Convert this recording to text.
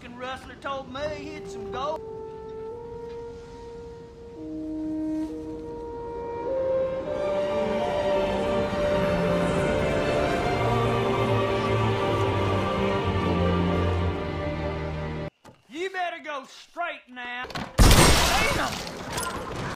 fucking rustler told me he had some gold. You better go straight now. Damn!